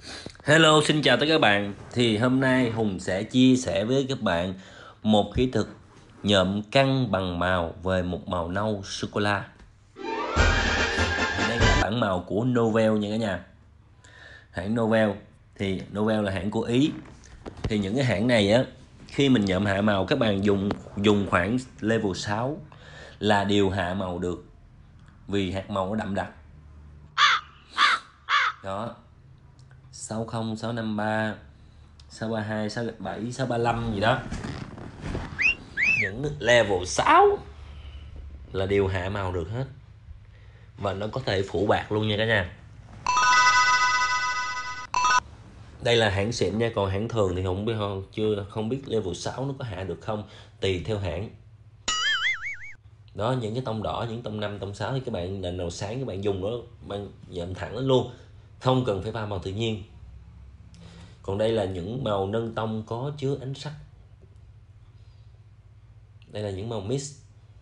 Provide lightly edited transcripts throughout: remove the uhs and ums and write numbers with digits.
Hello, xin chào tất cả các bạn. Thì hôm nay Hùng sẽ chia sẻ với các bạn một kỹ thuật nhuộm căng bằng màu về một màu nâu sô cô la. Thì đây là bản màu của Novel nha cả nhà. Hãng Novel thì Novel là hãng của Ý. Thì những cái hãng này á, khi mình nhuộm hạ màu các bạn dùng khoảng level 6 là đều hạ màu được, vì hạt màu nó đậm đặc. Đó, 60, 653, 632, 637, 635 gì đó. Những level 6 là đều hạ màu được hết, và nó có thể phủ bạc luôn nha cả nhà. Đây là hãng xịn nha, còn hãng thường thì không biết level 6 nó có hạ được không, tùy theo hãng. Đó, những cái tông đỏ, những tông 5, tông 6 thì các bạn nền màu sáng các bạn dùng nó bạn dậm thẳng lên luôn, không cần phải pha màu tự nhiên. Còn đây là những màu nâng tông có chứa ánh sắc. Đây là những màu mix.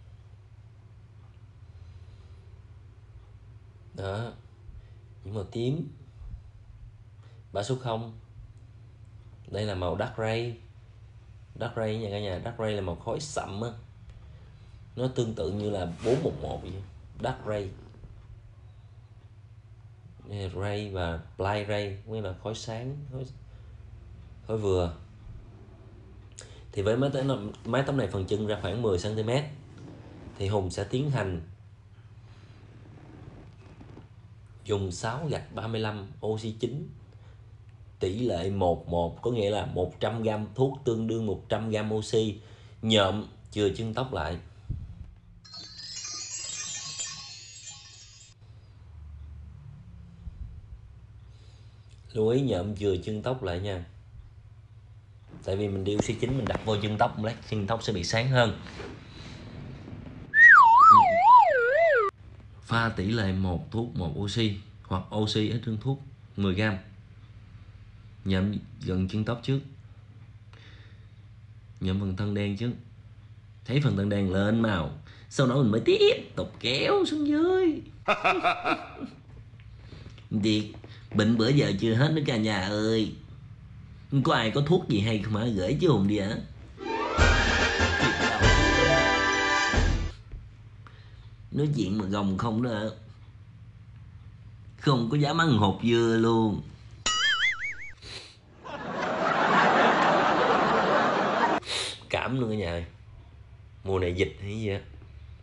Đó, những màu tím, bã số 0. Đây là màu dark ray. Dark ray nha cả nhà, dark ray là màu khói sậm á, nó tương tự như là 411 vậy. Dark ray, ray và light ray nghĩa là khói sáng, khói vừa. Thì với mái tóc này phần chân ra khoảng 10 cm, thì Hùng sẽ tiến hành dùng 6 gạch 35 oxy 9, tỷ lệ 1:1, có nghĩa là 100g thuốc tương đương 100g oxy, nhuộm chừa chân tóc lại. Lưu ý nhuộm chừa chân tóc lại nha, tại vì mình đi oxy 9 mình đặt vô chân tóc, lát chân tóc sẽ bị sáng hơn. Pha tỷ lệ 1 thuốc 1 oxy, hoặc oxy ở trên thuốc 10g. Nhuộm gần chân tóc trước, nhuộm phần thân đen trước, thấy phần thân đen lên màu, sau đó mình mới tiếp tục kéo xuống dưới. Điệt, bệnh bữa giờ chưa hết nữa cả nhà ơi. Có ai có thuốc gì hay không hả, gửi chứ Hùng đi hả. Nói chuyện mà gồng không đó, không có dám ăn hột dưa luôn. Cảm luôn cả nhà ơi, mùa này dịch hay gì á.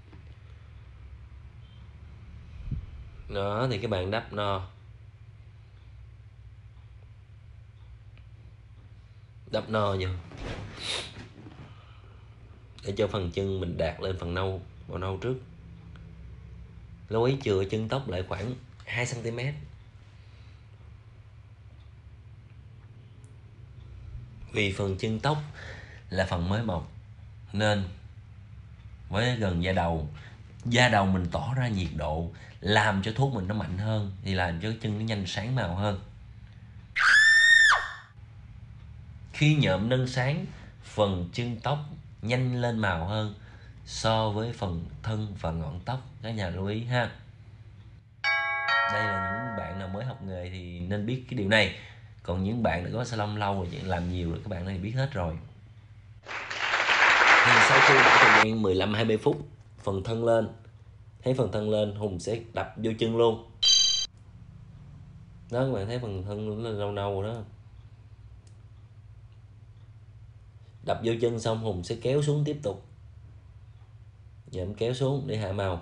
Đó thì các bạn đắp no, đắp no vô để cho phần chân mình đạt lên phần nâu, màu nâu trước. Lưu ý chừa chân tóc lại khoảng 2 cm. Vì phần chân tóc là phần mới mọc, nên với gần da đầu mình tỏ ra nhiệt độ làm cho thuốc mình nó mạnh hơn, thì làm cho chân nó nhanh sáng màu hơn. Khi nhuộm nâng sáng, phần chân tóc nhanh lên màu hơn so với phần thân và ngọn tóc, các nhà lưu ý ha. Đây là những bạn nào mới học nghề thì nên biết cái điều này, còn những bạn đã có salon lâu rồi, làm nhiều rồi, các bạn này biết hết rồi. Thì sau khi đã thời gian 15-20 phút, phần thân lên, thấy phần thân lên, Hùng sẽ đập vô chân luôn. Đó, các bạn thấy phần thân nó nâu nâu rồi đó. Đập vô chân xong Hùng sẽ kéo xuống tiếp tục, nhậm kéo xuống để hạ màu.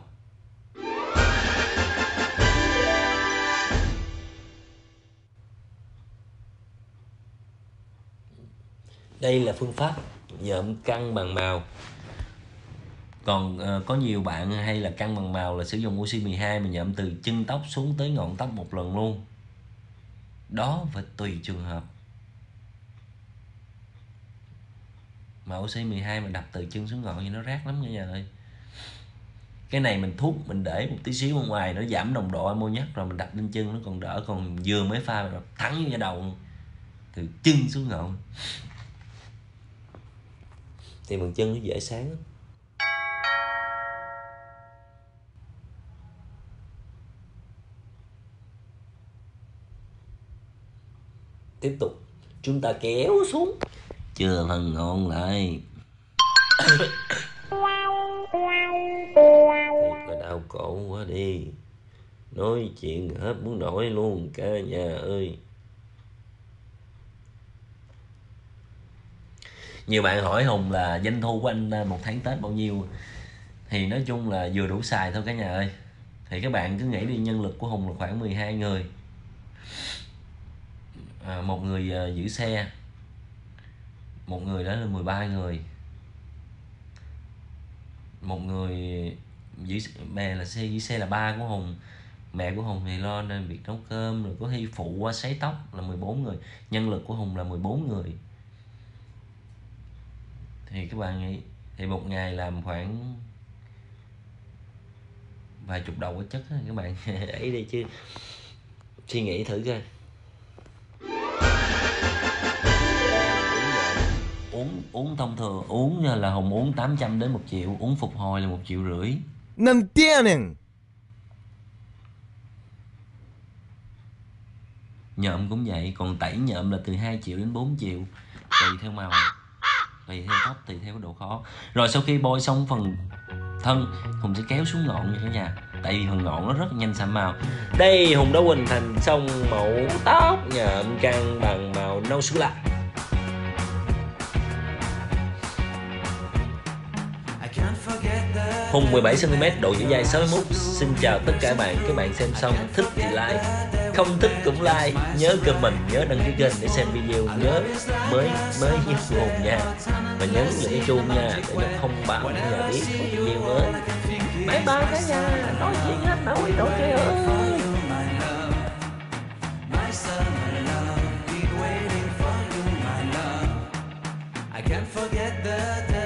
Đây là phương pháp nhuộm căng bằng màu. Còn có nhiều bạn hay là căng bằng màu là sử dụng oxy 12 mà nhuộm từ chân tóc xuống tới ngọn tóc một lần luôn. Đó phải tùy trường hợp. Mà oxy 12 mà đập từ chân xuống ngọn thì nó rác lắm cả nhà ơi. Cái này mình thuốc mình để một tí xíu ở ngoài, nó giảm nồng độ ammoniac rồi mình đập lên chân nó còn đỡ, còn vừa mới pha rồi thẳng vô da đầu từ chân xuống ngọn thì phần chân nó dễ sáng lắm. Tiếp tục chúng ta kéo xuống, chưa phần ngon lại. Thiệt là đau cổ quá đi, nói chuyện hết muốn nổi luôn cả nhà ơi. Nhiều bạn hỏi Hùng là doanh thu của anh một tháng Tết bao nhiêu, thì nói chung là vừa đủ xài thôi cả nhà ơi. Thì các bạn cứ nghĩ đi, nhân lực của Hùng là khoảng 12 người, một người giữ xe, một người đó là 13 người, một người giữ mẹ là giữ xe là ba của Hùng, mẹ của Hùng thì lo nên việc nấu cơm, rồi có khi phụ qua sấy tóc là 14 người. Nhân lực của Hùng là 14 người. Thì các bạn nghĩ thì một ngày làm khoảng vài chục đầu cái chất đó, các bạn ấy đi chứ, suy nghĩ thử coi. Uống thông thường uống là Hùng uống 800 đến 1 triệu, uống phục hồi là 1,5 triệu. No entienden. Nhộm cũng vậy, còn tẩy nhộm là từ 2 triệu đến 4 triệu, tùy theo màu, tùy theo tóc, tùy theo độ khó. Rồi sau khi bôi xong phần thân, Hùng sẽ kéo xuống ngọn nha cả nhà, tại vì phần ngọn nó rất nhanh sạm màu. Đây Hùng đã hoàn thành xong mẫu tóc nhộm căng bằng màu nâu sô cô la. Hùng 17cm, độ dẻo dai 61. Xin chào tất cả các bạn xem xong thích thì like, không thích cũng like. Nhớ comment, nhớ đăng ký kênh để xem video nhớ mới nhất của Hùng nha, và nhấn vào cái chuông nha để nó thông báo cho nhà biết có video mới. Bye bye cả nhà, nói chuyện hết nổi đồ chơi ơi. I can't forget the day.